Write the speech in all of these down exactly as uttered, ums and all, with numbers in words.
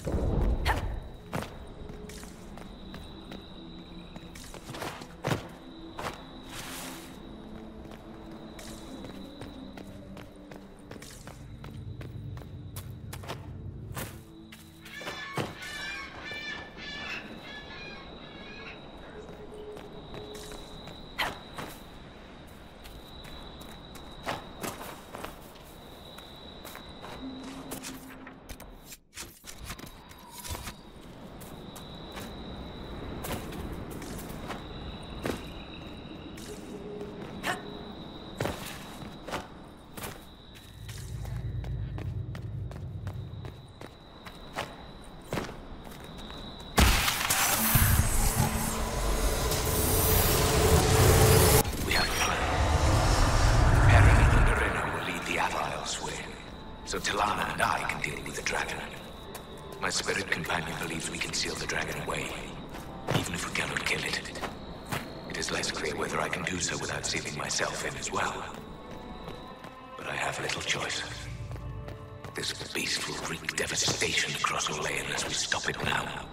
So Talana and I can deal with the dragon. My spirit companion believes we can seal the dragon away, even if we cannot kill it. It is less clear whether I can do so without sealing myself in as well. But I have little choice. This beast will wreak devastation across Orlais unless we stop it now.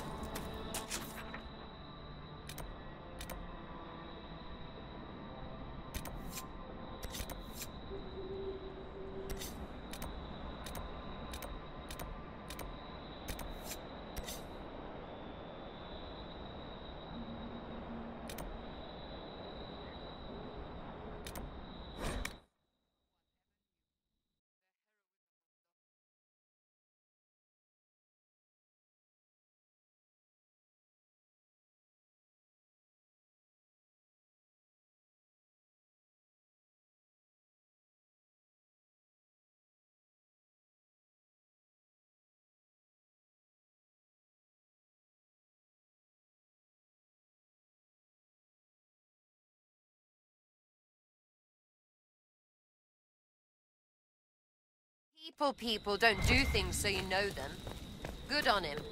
People people don't do things so you know them. Good on him.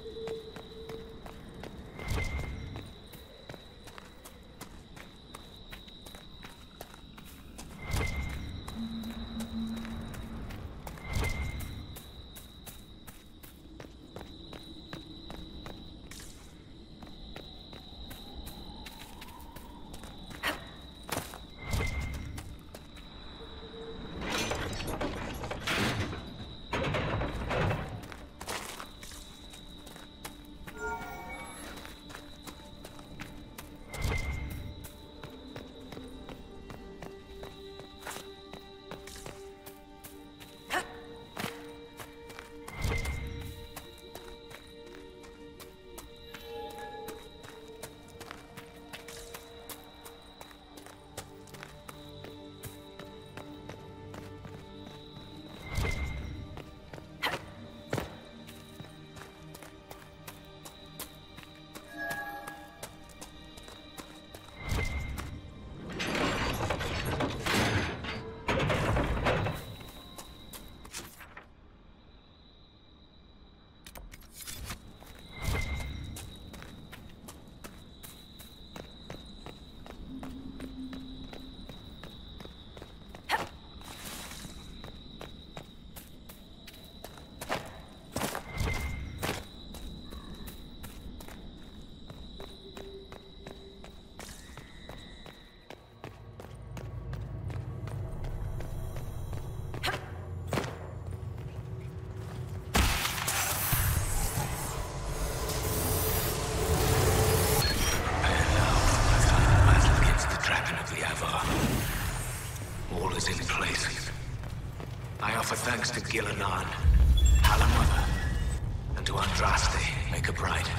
Thanks to Gil-Anan, Halamother, and to Andraste, Maker Bride.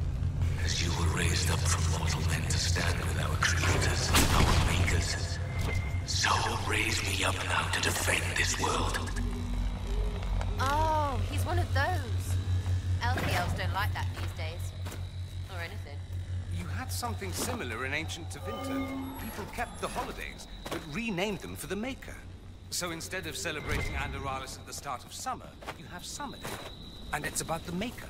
As you were raised up from mortal men to stand with our creators, our makers, so raise me up now to defend this world. Oh, he's one of those. Elfie elves don't like that these days. Or anything. You had something similar in ancient Tevinter. People kept the holidays, but renamed them for the Maker. So instead of celebrating Andorralis at the start of summer, you have Summer Day. And it's about the Maker.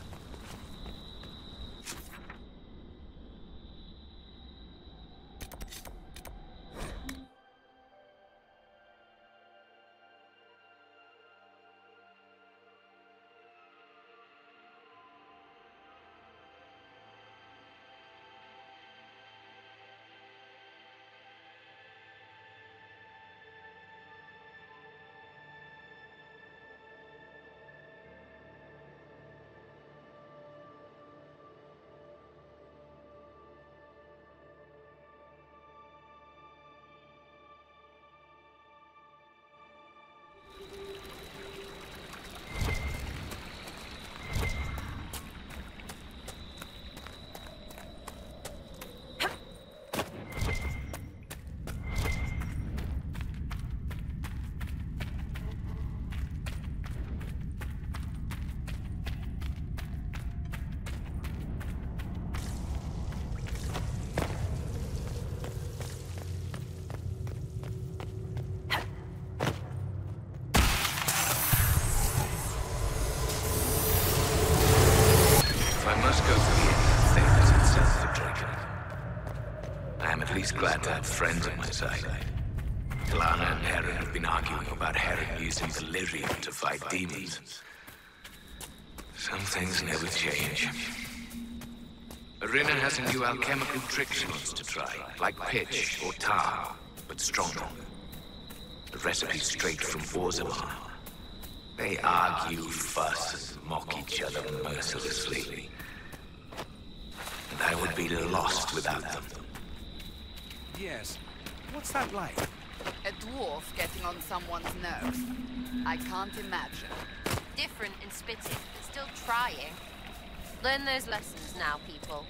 must go to the end of Thedas itself for Draken. I am at least glad to have friends on my side. Tilana and Heron have been arguing about Heron using delirium to fight demons. Some things never change. Arena has a new alchemical trick she wants to try, like pitch or tar, but stronger. The recipe's straight from Orzammar. They argue, fuss, and mock each other mercilessly. And I would be lost without them. Yes. What's that like? A dwarf getting on someone's nerves. I can't imagine. Different in spitting, but still trying. Learn those lessons now, people.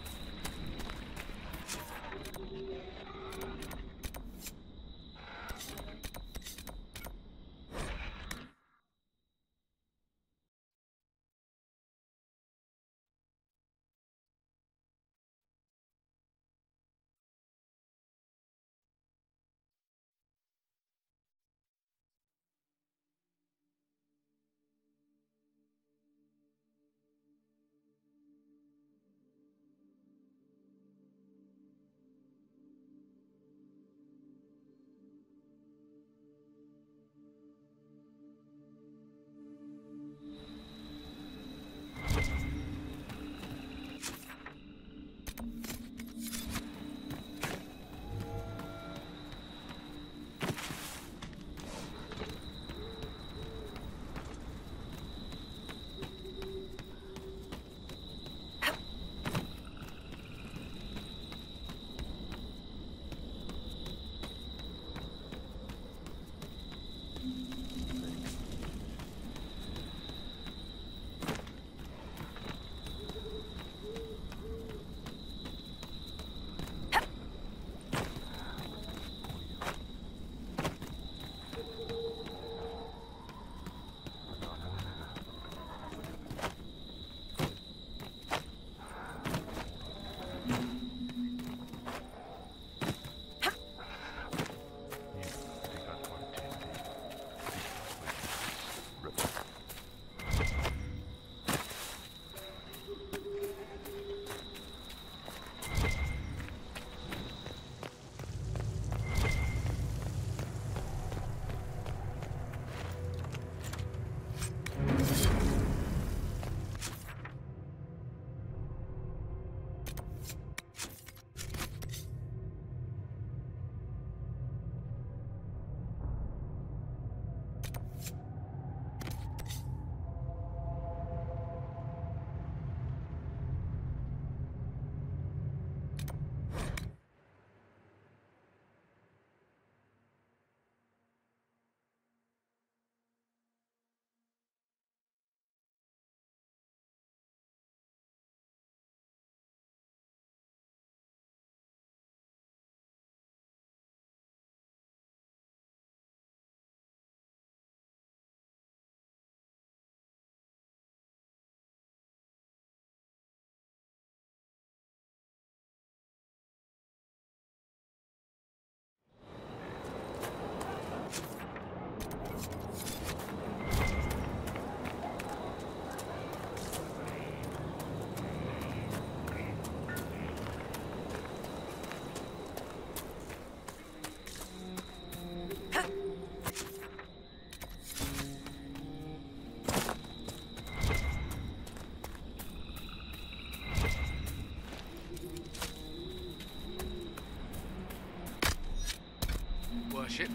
Worship.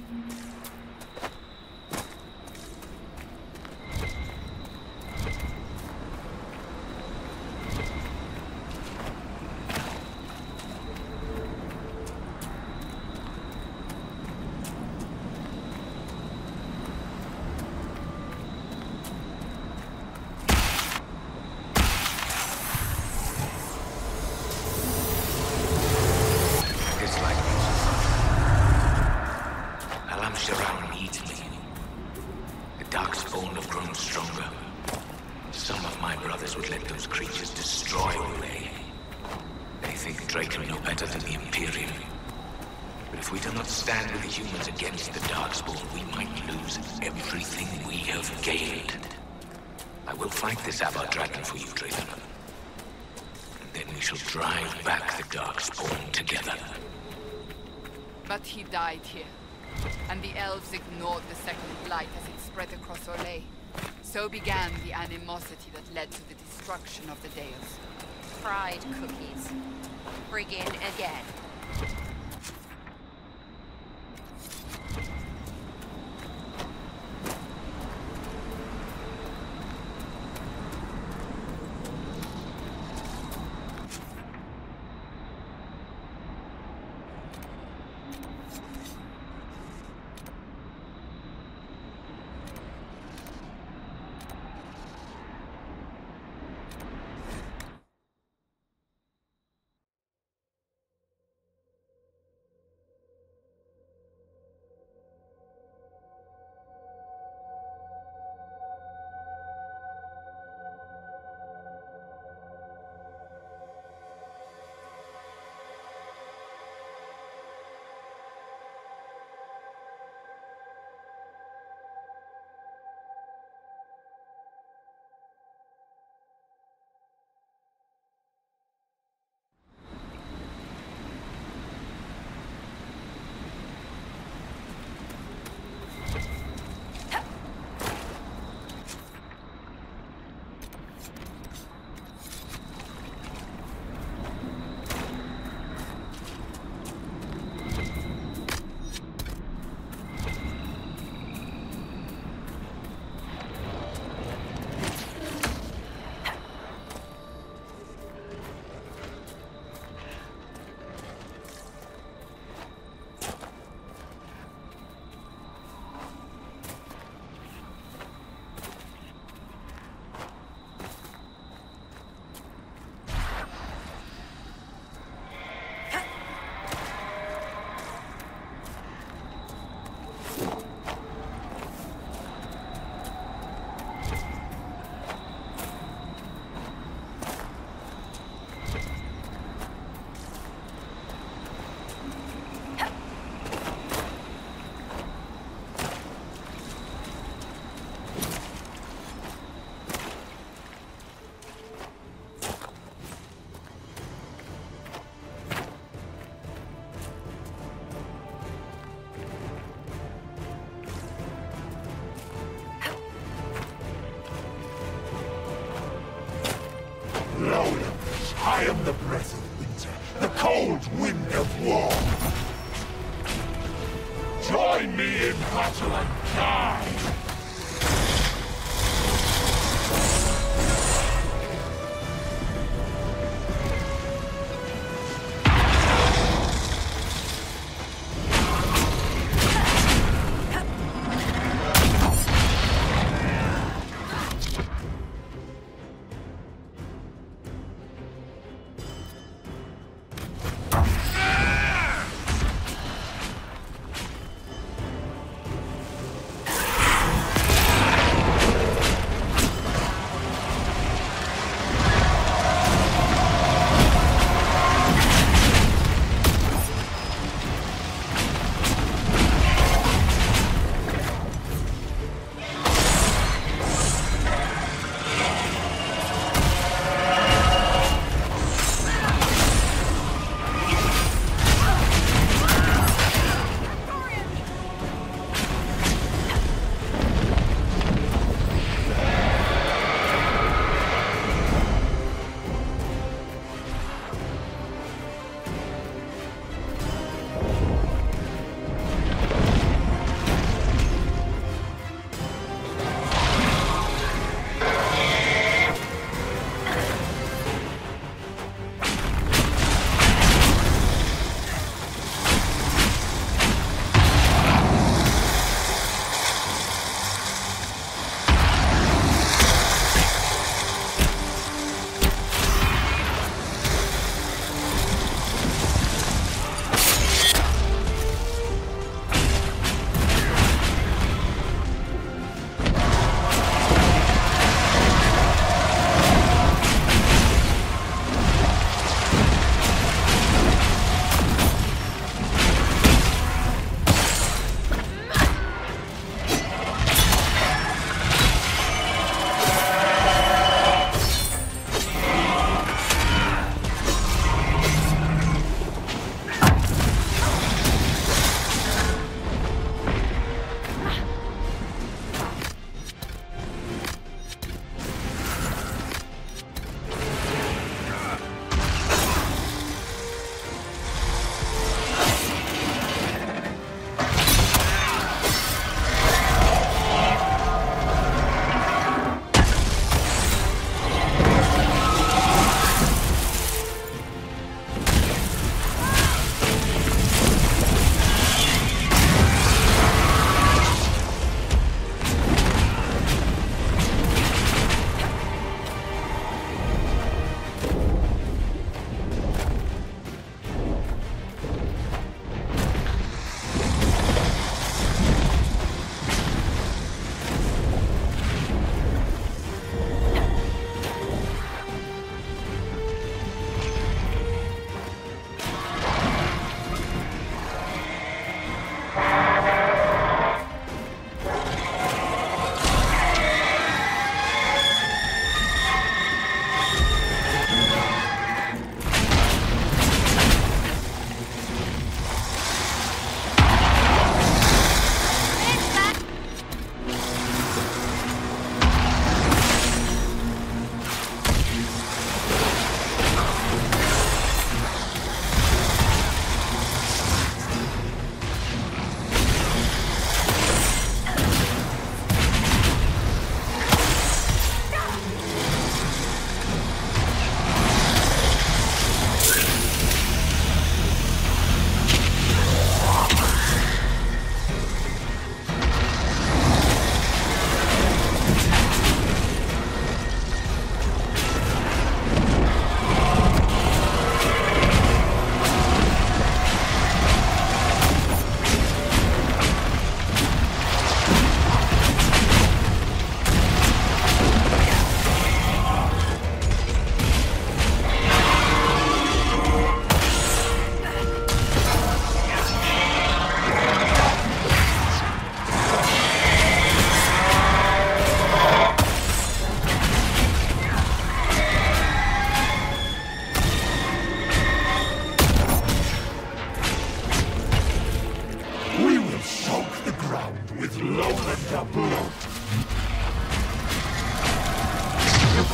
we shall drive back the Darkspawn together. But he died here, and the elves ignored the second light as it spread across Orlais. So began the animosity that led to the destruction of the Dales. Fried cookies. Friggin' again. I am the breath of winter, the cold wind of war. Join me in battle and die!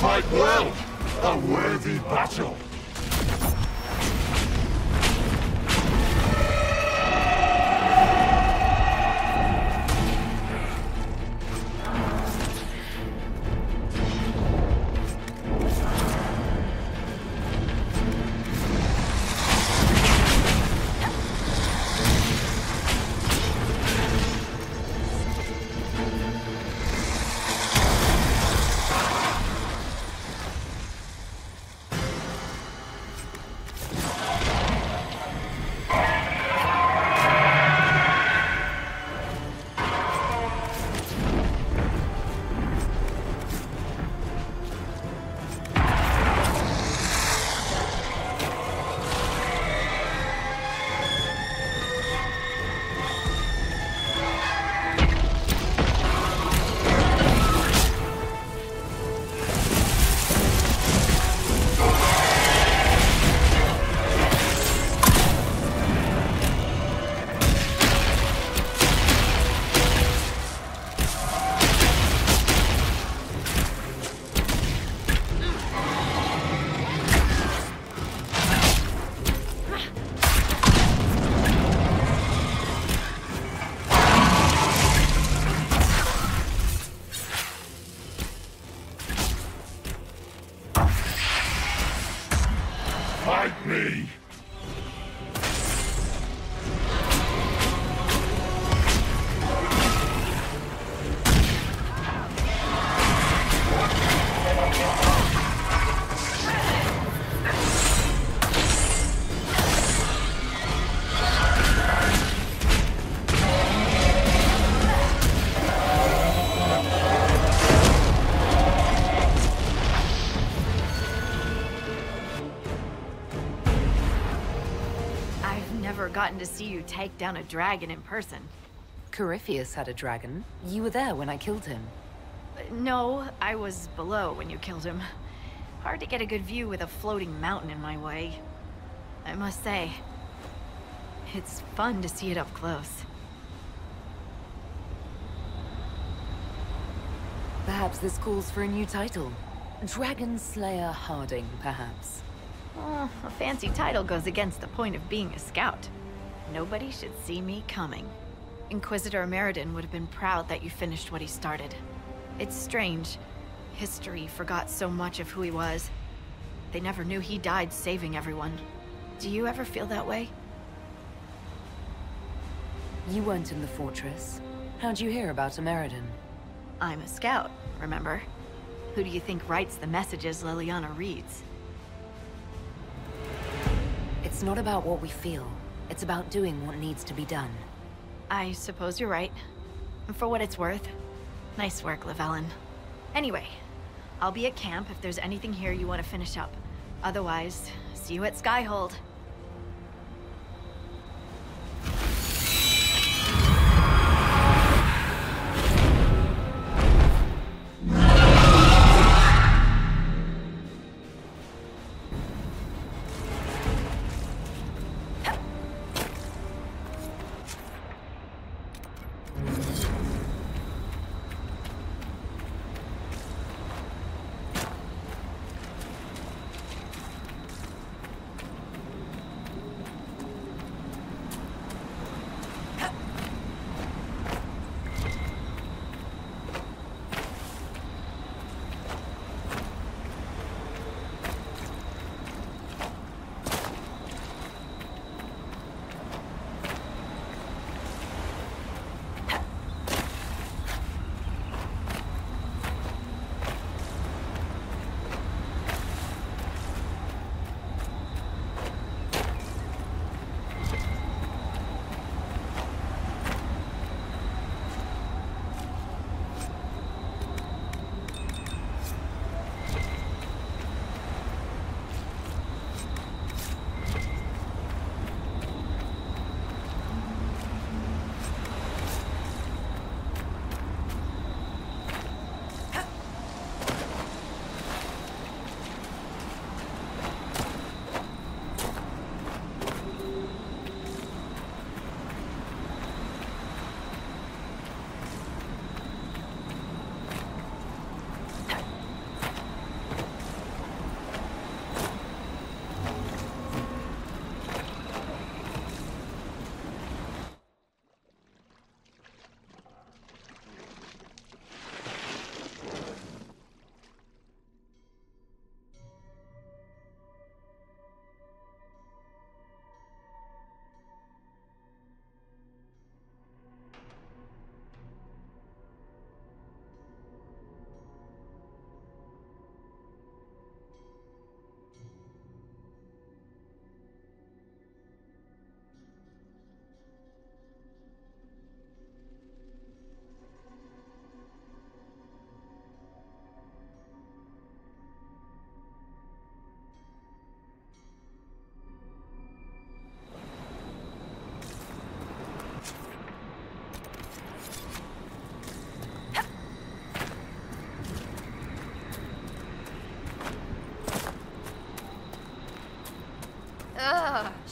fight well. A worthy battle. Fight me! Gotten to see you take down a dragon in person. Corypheus had a dragon. You were there when I killed him. No, I was below when you killed him. Hard to get a good view with a floating mountain in my way. I must say, it's fun to see it up close. Perhaps this calls for a new title. Dragon Slayer Harding, perhaps. Oh, a fancy title goes against the point of being a scout. Nobody should see me coming. Inquisitor Meriden would have been proud that you finished what he started. It's strange. History forgot so much of who he was. They never knew he died saving everyone. Do you ever feel that way? You weren't in the fortress. How'd you hear about Meriden? I'm a scout, remember? Who do you think writes the messages Leliana reads? It's not about what we feel. It's about doing what needs to be done. I suppose you're right. For what it's worth. Nice work, Llewellyn. Anyway, I'll be at camp if there's anything here you want to finish up. Otherwise, see you at Skyhold.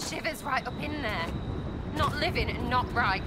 shivers right up in there. Not living and not right.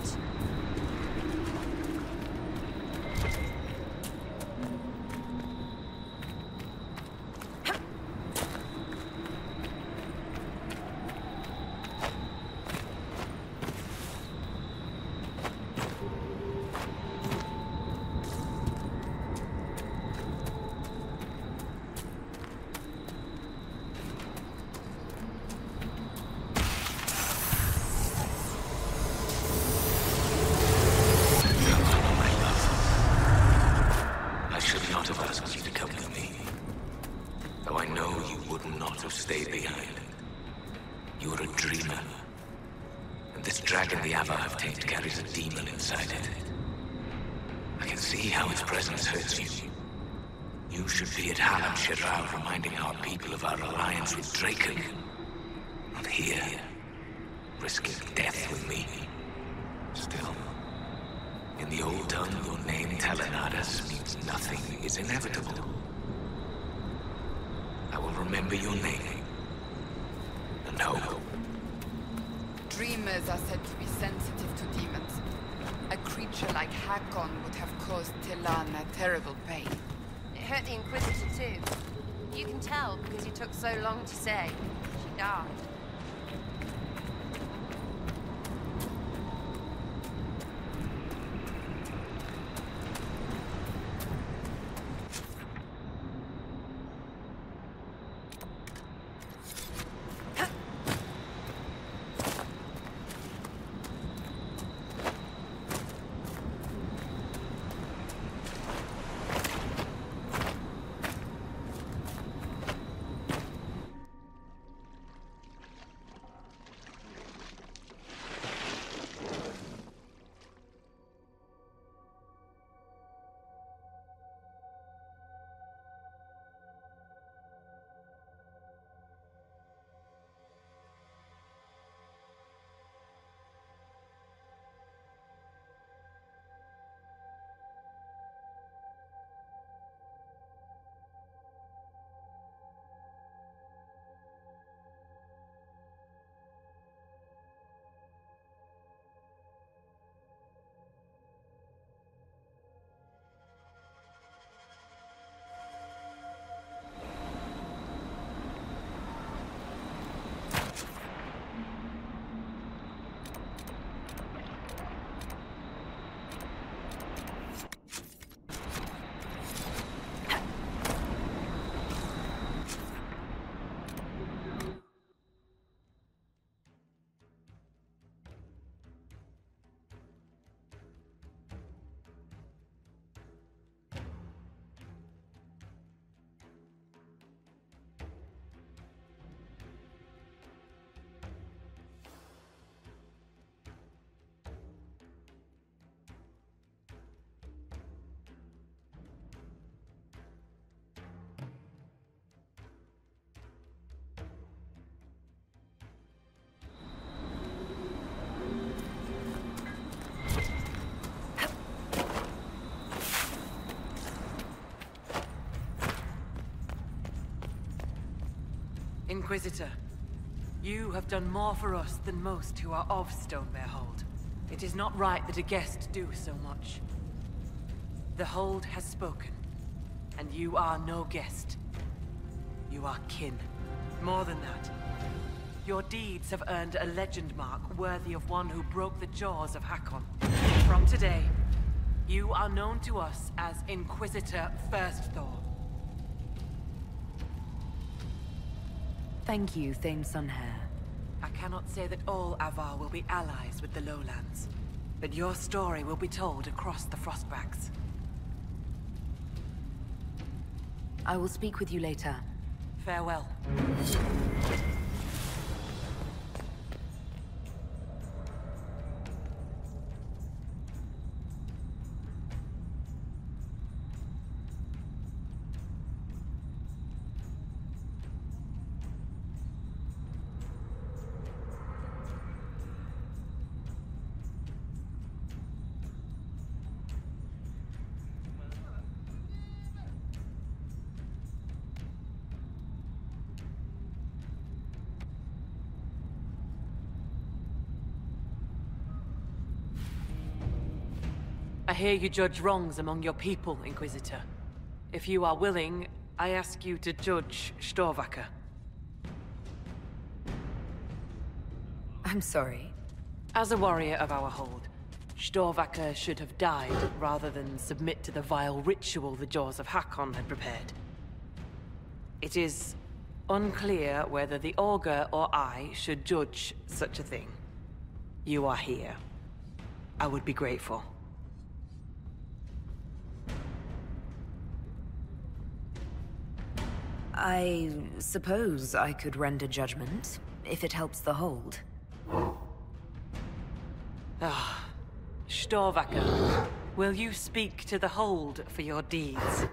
Reminding our people of our alliance with Draken. Not here, risking death with me. Still, in the old tongue, your name, Talanadas, means nothing is inevitable. I will remember your name, and hope. Dreamers are said to be sensitive to demons. A creature like Hakon would have caused Tilana terrible pain. It hurt the Inquisitor too. You can tell because he took so long to say. She died. Inquisitor, you have done more for us than most who are of Stonemare Hold. It is not right that a guest do so much. The Hold has spoken, and you are no guest. You are kin. More than that, your deeds have earned a legend mark worthy of one who broke the jaws of Hakon. From today, you are known to us as Inquisitor Firstthor. Thank you, Thane Sunhair. I cannot say that all Avar will be allies with the Lowlands, but your story will be told across the Frostbacks. I will speak with you later. Farewell. I hear you judge wrongs among your people, Inquisitor. If you are willing, I ask you to judge Storvacker. I'm sorry. As a warrior of our hold, Storvacker should have died rather than submit to the vile ritual the Jaws of Hakon had prepared. It is unclear whether the Augur or I should judge such a thing. You are here. I would be grateful. I suppose I could render judgment, if it helps the hold. Ah, Storvacker, will you speak to the hold for your deeds?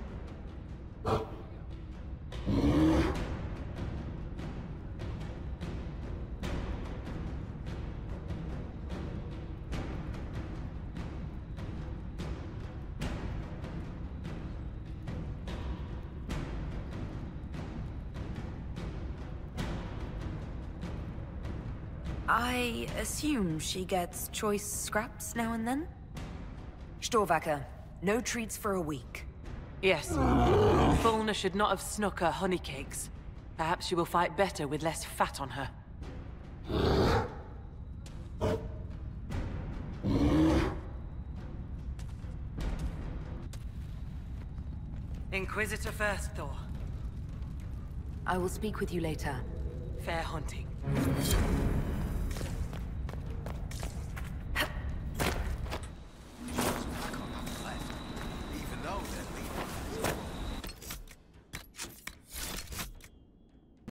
I assume she gets choice scraps now and then? Storvacker, no treats for a week. Yes. Fulna should not have snuck her honey cakes. Perhaps she will fight better with less fat on her. Inquisitor first, Thor. I will speak with you later. Fair hunting.